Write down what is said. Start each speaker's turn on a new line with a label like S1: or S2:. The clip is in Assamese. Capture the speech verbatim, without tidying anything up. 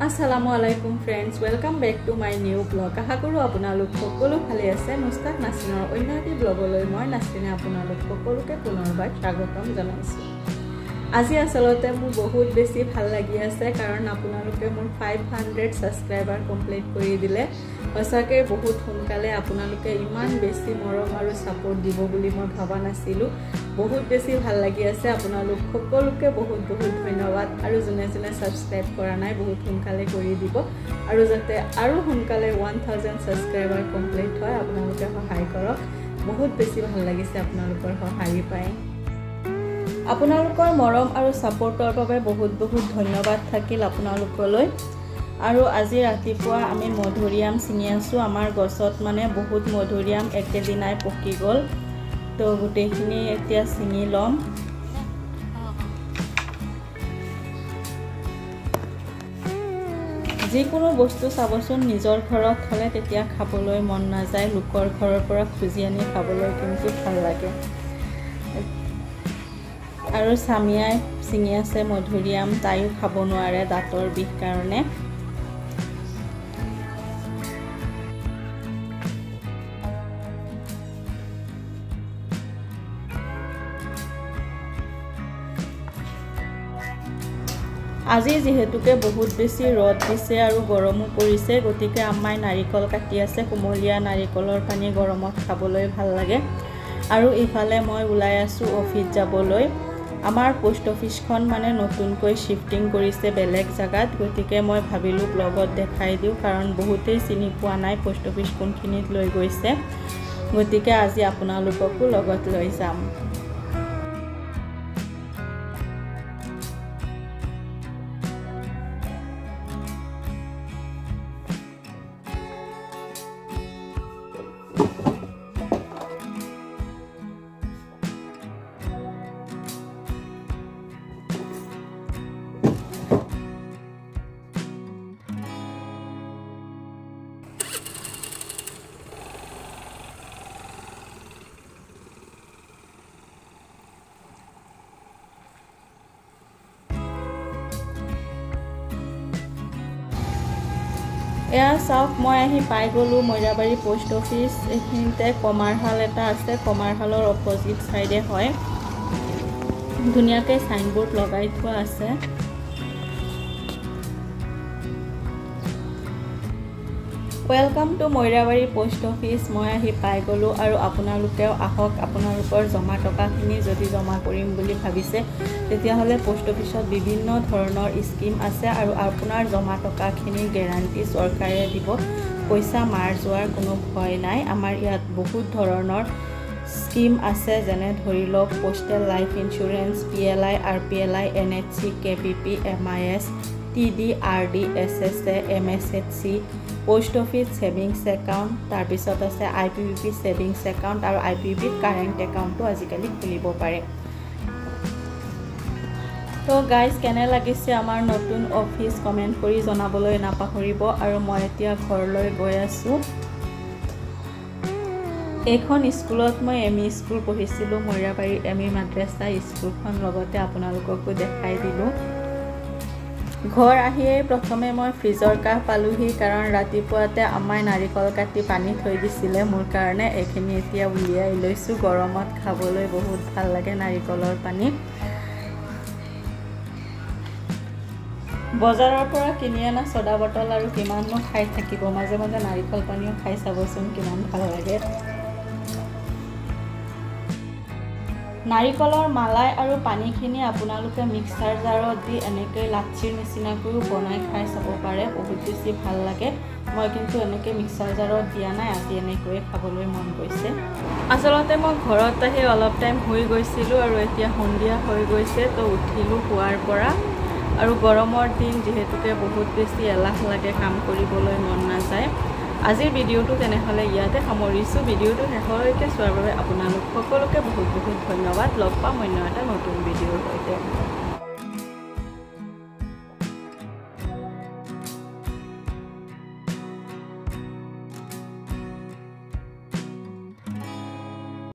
S1: Assalamualaikum friends, welcome back to my new vlog. Aশা কৰো আপোনালোক সকলো ভালে আছে। মুস্তাক নাসিনৰ অন্যটি ব্লগলৈ মই নাসিনে আপোনালোক সকলোকে পুনৰবাৰ স্বাগতম জনাইছো। আজি আসলতে মোৰ বহুত বেছি ভাল লাগি আছে কাৰণ আপোনালোকে মোৰ five hundred সাবস্ক্ৰাইবাৰ কমপ্লিট কৰি দিলে। সঁচাকৈ বহুত সোনকালে আপোনালোকে ইমান বেছি মৰম আৰু সাপোৰ্ট দিব বুলি মই ভাবা নাছিলো। বহুত বেছি ভাল লাগি আছে। আপোনালোক সকলোকে বহুত বহুত ধন্যবাদ আৰু জনে জনে সাবস্ক্ৰাইব কৰা নাই বহুত সোনকালে কৰি দিব আৰু যাতে আৰু সোনকালে one thousand সাবস্ক্ৰাইবাৰ কমপ্লিট হয় আপোনালোকে সহায় কৰক। বহুত বেছি ভাল লাগিছে আপোনালোকৰ সহায় পাই। আপোনালোকৰ মৰম আৰু সাপোৰ্টৰ বাবে বহুত বহুত ধন্যবাদ থাকিল আপোনালোকলৈ। আৰু আজি ৰাতিপুৱা আমি মধুৰিআম চিঙি আছো। আমাৰ গছত মানে বহুত মধুৰিআম একেদিনাই পকি গ'ল। তো গোটেইখিনি এতিয়া চিঙি লম। যিকোনো বস্তু চাবচোন নিজৰ ঘৰত হ'লে তেতিয়া খাবলৈ মন নাযায়, লোকৰ ঘৰৰ পৰা খুজি আনি খাবলৈ কিন্তু ভাল লাগে। আৰু সামিয়াই চিঙি আছে মধুৰিআম, তাইও খাব নোৱাৰে দাঁতৰ বিষ কাৰণে। আজি যেহেতুকে বহুত বেছি ৰদ দিছে আৰু গৰমো পৰিছে, গতিকে আম্মাই নাৰিকল কাটি আছে। কুমলীয়া নাৰিকলৰ পানী গৰমত খাবলৈ ভাল লাগে। আৰু ইফালে মই ওলাই আছো অফিচ যাবলৈ। আমাৰ পোষ্ট অফিচখন মানে নতুনকৈ শিফটিং কৰিছে বেলেগ জায়গাত, গতিকে মই ভাবিলো ব্লগত দেখাই দিও কাৰণ বহুতেই চিনি পোৱা নাই পোষ্ট অফিচ কোনখিনিত লৈ গৈছে। গতিকে আজি আপোনালোককো লগত লৈ যাম। এয়া চাওক, মই আহি পাই গ'লো মৈৰাবাৰী পোষ্ট অফিচ। এইখিনিতে কমাৰহাল এটা আছে, কমাৰহালৰ অপজিট চাইডে হয়। ধুনীয়াকৈ সাইনবোৰ্ড লগাই থোৱা আছে। Welcome to Moirabari post office. মই আহি পাই গ'লো আৰু আপোনালোকেও আহক। আপোনালোকৰ জমা টকাখিনি যদি জমা কৰিম বুলি ভাবিছে তেতিয়াহ'লে পোষ্ট অফিচত বিভিন্ন ধৰণৰ স্কিম আছে আৰু আপোনাৰ জমা টকাখিনি গেৰাণ্টি চৰকাৰে দিব। পইচা মাৰ যোৱাৰ কোনো ভয় নাই। আমাৰ ইয়াত বহুত ধৰণৰ স্কিম আছে, যেনে ধৰি লওক postal life insurance, P L I, R P L I, N H C, K P P, M I S, T D, R D, S S A, M S H C, post office savings account, তাৰপিছত আছে I P P P savings account আৰু আই পি পি কাৰেণ্ট একাউণ্টটো আজিকালি খুলিব পাৰে। তো গাইজ, কেনে লাগিছে আমাৰ নতুন অফিচ কমেণ্ট কৰি জনাবলৈ নাপাহৰিব। আৰু মই এতিয়া ঘৰলৈ গৈ আছোঁ। এইখন স্কুলত মই এম ই স্কুল পঢ়িছিলোঁ, মৈৰাবাৰী এম ই মাদ্ৰাছা স্কুলখন লগতে আপোনালোককো দেখাই দিলোঁ। ঘৰ আহিয়েই প্ৰথমে মই ফ্ৰিজৰ কাষ পালোহি কাৰণ ৰাতিপুৱাতে আম্মাই নাৰিকল কাটি পানী থৈ দিছিলে মোৰ কাৰণে। এইখিনি এতিয়া উলিয়াই লৈছোঁ। গৰমত খাবলৈ বহুত ভাল লাগে নাৰিকলৰ পানী। বজাৰৰ পৰা কিনি অনা ছডা বটল আৰু কিমাননো খাই থাকিব, মাজে মাজে নাৰিকল পানীও খাই চাবচোন কিমান ভাল লাগে। নাৰিকলৰ মালাই আৰু পানীখিনি আপোনালোকে মিক্সাৰ জাৰত দি এনেকৈ লাচ্ছিৰ নিচিনাকৈও বনাই খাই চাব পাৰে, বহুত বেছি ভাল লাগে। মই কিন্তু এনেকৈ মিক্সাৰ জাৰত দিয়া নাই, আজি এনেকৈয়ে খাবলৈ মন গৈছে। আচলতে মই ঘৰত আহি অলপ টাইম শুই গৈছিলোঁ আৰু এতিয়া সন্ধিয়া হৈ গৈছে। তো উঠিলোঁ শোৱাৰ পৰা আৰু গৰমৰ দিন যিহেতুকে বহুত বেছি এলাহ লাগে, কাম কৰিবলৈ মন নাযায়। আজিৰ ভিডিঅ'টো তেনেহ'লে ইয়াতে সামৰিছোঁ। ভিডিঅ'টো শেষলৈকে চোৱাৰ বাবে আপোনালোক সকলোকে বহুত বহুত ধন্যবাদ। লগ পাম অন্য এটা নতুন ভিডিঅ'ৰ সৈতে।